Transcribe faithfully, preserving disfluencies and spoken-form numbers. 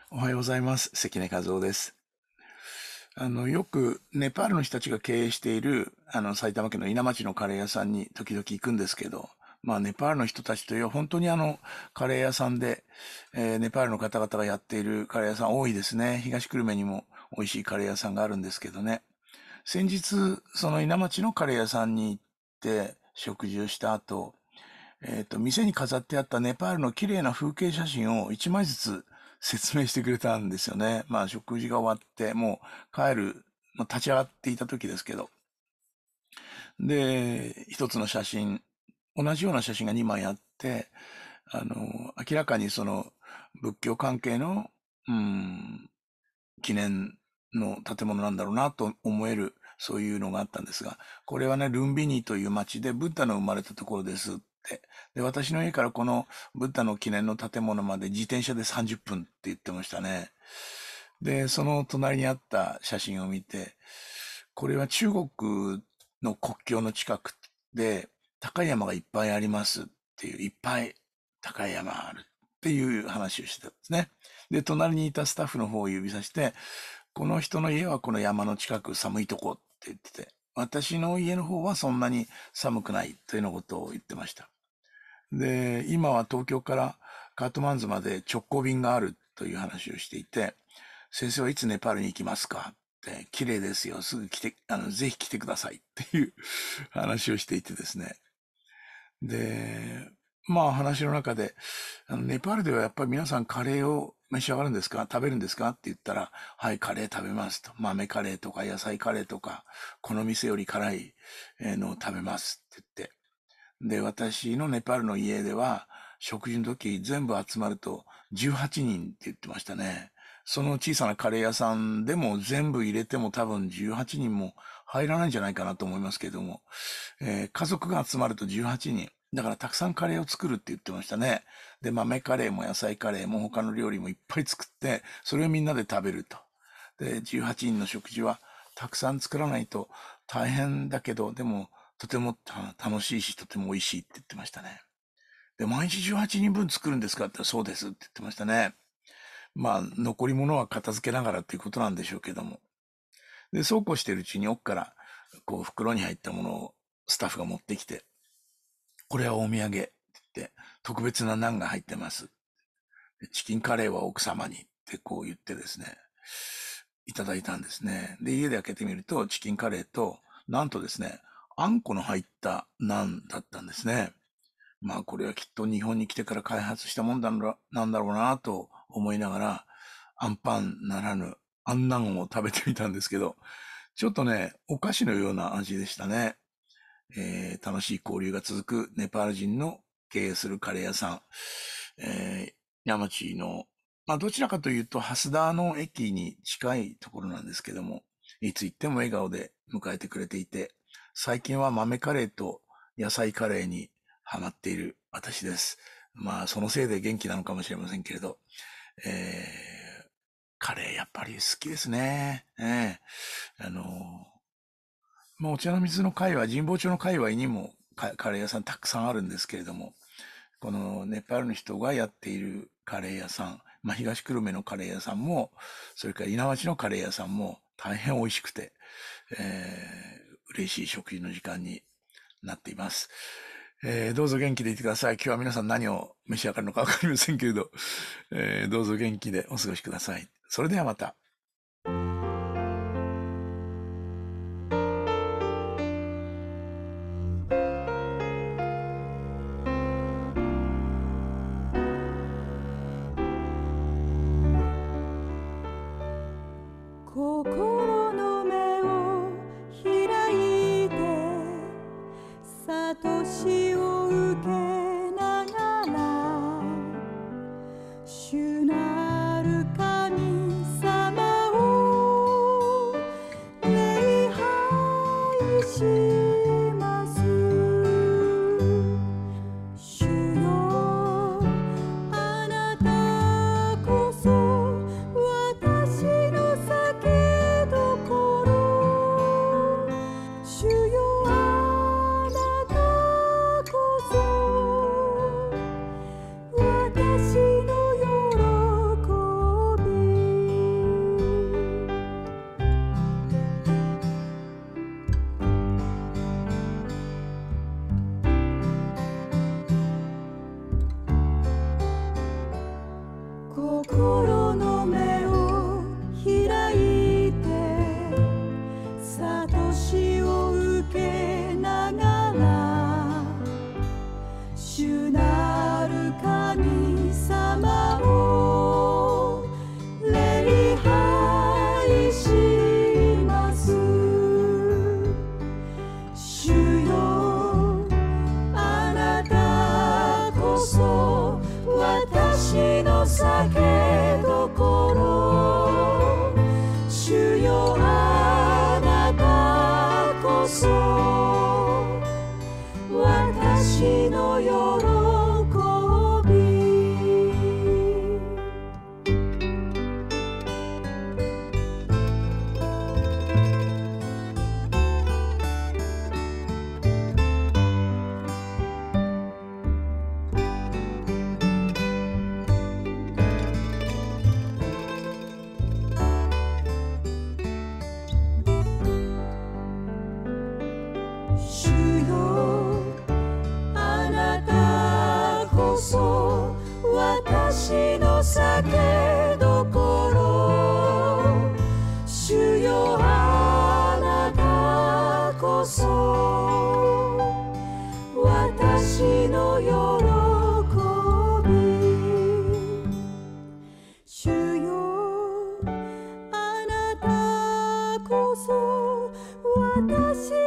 おはようございます。関根和夫です。あの、よくネパールの人たちが経営している、あの、埼玉県の稲町のカレー屋さんに時々行くんですけど、まあ、ネパールの人たちという本当にあの、カレー屋さんで、えーネパールの方々がやっているカレー屋さん多いですね。東久留米にも美味しいカレー屋さんがあるんですけどね。先日、その稲町のカレー屋さんに行って食事をした後、えっと、店に飾ってあったネパールの綺麗な風景写真を一枚ずつ説明してくれたんですよね。まあ、食事が終わって、もう帰る、まあ、立ち上がっていた時ですけど。で、一つの写真、同じような写真がにまいあって、あの、明らかにその仏教関係の、うん、記念の建物なんだろうなと思える、そういうのがあったんですが、これはね、ルンビニという町でブッダの生まれたところですって。で、私の家からこのブッダの記念の建物まで自転車でさんじゅっぷんって言ってましたね。で、その隣にあった写真を見て、これは中国の国境の近くで高い山がいっぱいありますっていう、いっぱい高い山あるっていう話をしてたんですね。で、隣にいたスタッフの方を指さして、この人の家はこの山の近く寒いとこって言ってて、私の家の方はそんなに寒くないというようなことを言ってました。で、今は東京からカートマンズまで直行便があるという話をしていて、先生はいつネパールに行きますかって、綺麗ですよ、すぐ来て、あの、ぜひ来てくださいっていう話をしていてですね。で、まあ話の中で、あの、ネパールではやっぱり皆さんカレーを召し上がるんですか食べるんですかって言ったら、はい、カレー食べますと。豆カレーとか野菜カレーとか、この店より辛いえーのを食べますって言って。で、私のネパールの家では、食事の時全部集まるとじゅうはちにんって言ってましたね。その小さなカレー屋さんでも全部入れても多分じゅうはちにんも入らないんじゃないかなと思いますけれども、えー家族が集まるとじゅうはちにん。だからたくさんカレーを作るって言ってましたね。で、豆カレーも野菜カレーも他の料理もいっぱい作って、それをみんなで食べると。で、じゅうはちにんの食事はたくさん作らないと大変だけど、でもとても楽しいし、とても美味しいって言ってましたね。で、毎日じゅうはちにんぶん作るんですかって、そうですって言ってましたね。まあ、残り物は片付けながらっていうことなんでしょうけども。で、そうこうしてるうちに奥から、こう、袋に入ったものをスタッフが持ってきて、これはお土産って言って、特別なナンが入ってます。チキンカレーは奥様にってこう言ってですね、いただいたんですね。で、家で開けてみると、チキンカレーと、なんとですね、あんこの入ったナンだったんですね。まあ、これはきっと日本に来てから開発したもんだろなんだろうなと思いながら、アンパンならぬ、アンナンを食べてみたんですけど、ちょっとね、お菓子のような味でしたね。えー楽しい交流が続くネパール人の経営するカレー屋さん。えー、山地の、まあどちらかというと、蓮田の駅に近いところなんですけども、いつ行っても笑顔で迎えてくれていて、最近は豆カレーと野菜カレーにハマっている私です。まあそのせいで元気なのかもしれませんけれど、えー、カレーやっぱり好きですね。ええあのまあ、お茶の水の界隈、神保町の界隈にもカカレー屋さんたくさんあるんですけれども、このネパールの人がやっているカレー屋さん、まあ、東久留米のカレー屋さんも、それから稲町のカレー屋さんも大変美味しくて、えー嬉しい食事の時間になっています。えーどうぞ元気でいてください。今日は皆さん何を召し上がるのかわかりませんけれど、えーどうぞ元気でお過ごしください。それではまた。 心の目を開いて悟しを受けながら主なる神様を礼拝します主よあなたこそ私の酒どころ主よあなたこそ私の心の目を開いて悟しを受けながら主なる神様を礼拝します主よあなたこそ私の酒どころ主よあなたこそ私の喜び主よあなたこそ私の酒どころ主よあなたこそ私の喜び主よあなたこそ私